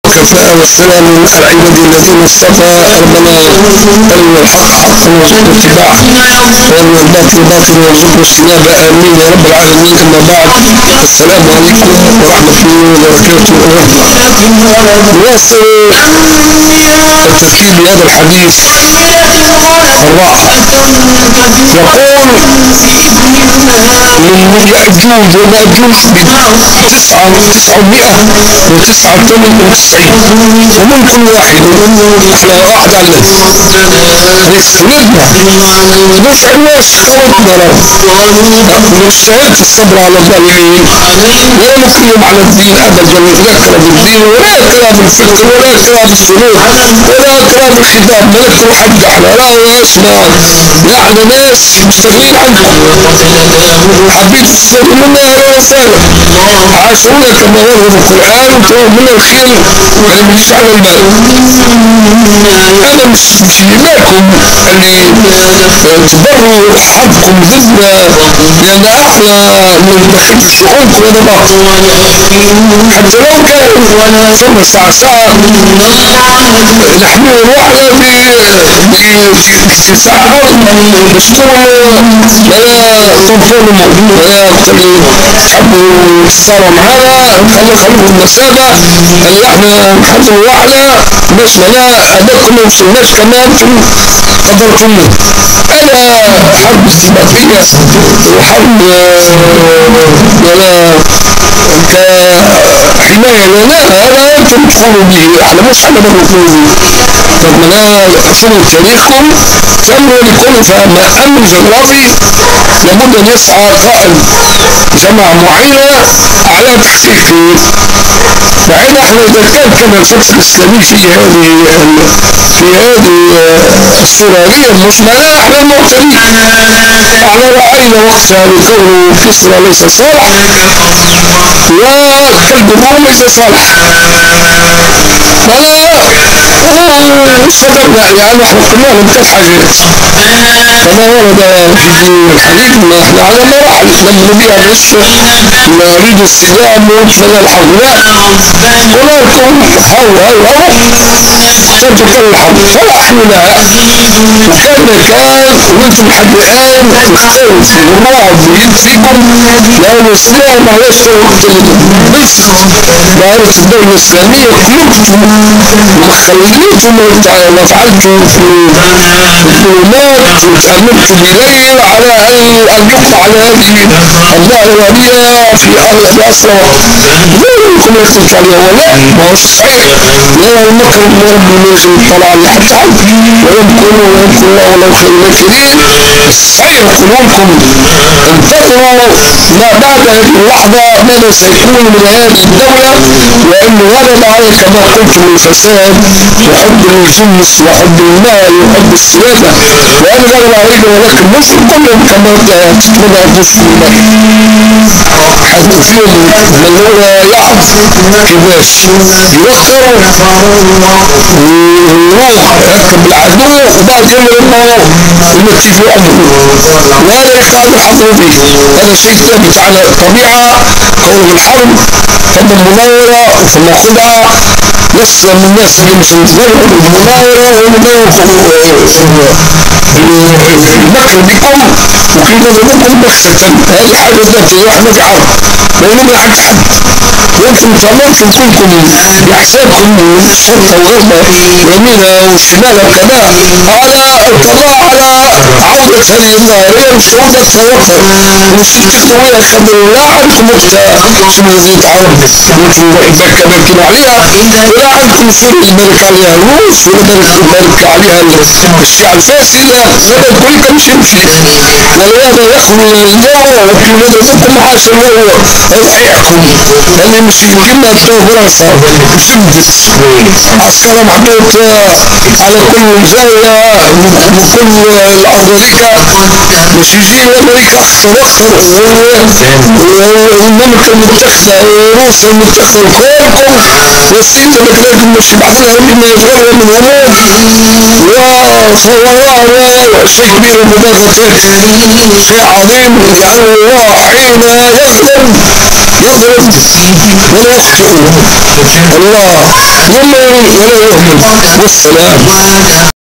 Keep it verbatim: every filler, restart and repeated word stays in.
وكفى والسلام على عبادي الذين اصطفى ربنا أرنا الحق حقا وارزقنا اتباعه وأرنا الباطل باطلا وارزقنا اجتنابه آمين يا رب العالمين. أما بعد، السلام عليكم ورحمة الله وبركاته. نواصل التفكير بهذا الحديث الرائع. يقول من يأجوج ومأجوج بتسعة تسعمائة وتسعة وتسعين وممكن واحد على واحد على الذي الاستمرنا نفع الناس قوتنا له ونجتهد في الصبر على الظالمين ولا نقيم على الدين أبدا. لا كلام الدين ولا كلام الفقه ولا كلام السلوك ولا كلام الخطاب. ما نكتب حد احنا لا اسمع نحن ناس مستغنين عنكم، حبيت تستغنوا منا اهلا وسهلا، عاشونا كما ورد القرآن وتقول منا الخير يعني مش على المال. انا مش مش لكم اللي تبروا حقكم ضدنا لان احنا من داخل شؤونكم وانا بعض حتى لو كان ثم ساعة ساعة نحن روحنا باكتساع بشتغل ولا تنفروا ولا تحبوا تتصاروا معنا خلوا خلوا المسافة اللي احنا نحبوا روحنا باش معناها هذاكم ما وصلناش كمان قدركم. انا حرب استباقية وحرب ولا كحماية لنا هذا انتم تقولوا به احنا مش احنا بنقولوا به. رغم اثروا تاريخكم تمروا لكل فما امن جغرافي لابد ان يسعى قائد جماعة معينة على تحقيقه. وعين احنا اذا كان كما الفتح الاسلامي في هذه في هذه الصورة هي المجملة احنا المعتدين احنا رأينا وقتها بكونه كسرى ليس صالح وكلب الروم ليس صالح صدرنا يعني احنا قلنا لهم ثلاث حاجات كما ورد في الحديث ان احنا على مراحل لم نبيع الرزق نريد السلام فلا الحظاء قلنا لكم هو هو هو اخترتوا كل الحظ فرحوا لها وكان كان وانتم لحد الان تختاروا في الرعب فيكم لان السلام ما هوش بس دائرة الدولة الإسلامية قلوبتم وخليتم ما فعلتم في الظلمات وتأمرتم بالليل على أن يقطع على هذه الظاهرية في أسرى وقت غيركم يكتبت عليها ولا ما هوش صحيح. لا المكر من رب النجم طلع لحد عن ويمكن ويمكن الله ولو خير الماكرين. صحيح قلوبكم انتظروا ما بعد هذه اللحظة ماذا سيكون من هذه الدولة وأن غلب عليه كما قلت من الفساد وحب الجنس وحب المال وحب السيادة وأن غلب عليه ولكن مسلم كلهم كما تتبع الجسم حتى فيهم من هو يعرف كيفاش يوخر ويروح يركب العدو وبعد يوم يرموه ويمتفوا أمره وهذا يقال حظه به. هذا شيء ثابت على الطبيعة كون الحرب ثم المناورة ثم خدعة يسلم من الناس اللي مش يتزرعوا بالمناورة والمناورة المكر بكم وكيف نضربكم بغتة. هذه حاجة ذاتية واحنا في حرب ما ينبغي حق حد وانتم تمرتم كلكم بحسابكم الشرطة وغيرها يمينها وشمالها وكذا على القضاء على عودة هذه الظاهرية وشهود التوفر وستكتوا ولا خبروا لا عندكم وقتها شنو زيت عرب وانتم إذا كبرتم عليها ولا عندكم سر الملك عليها الروس ولا الملك عليها الشيعة الفاسدة ولا الكل كمشي يمشي ولهذا يخلو الجو وكل نضربكم حاشا الجو يحيحكم اللي مش يمكننا تروح فرنسا شدت عسكرة محطوط على كل زاوية وكل الأرض ذيك مش يجي أمريكا أخطر أخطر والمملكة المتخذة وروسيا المتخذة كلكم والصين والبلاد مش يبعثوها من يزورها من هناك وصورها شيء كبير ومبادرة شيء عظيم يعني الله حين يغضب يخرج ولا يخطئ الله ولا ولا يهمل والسلام.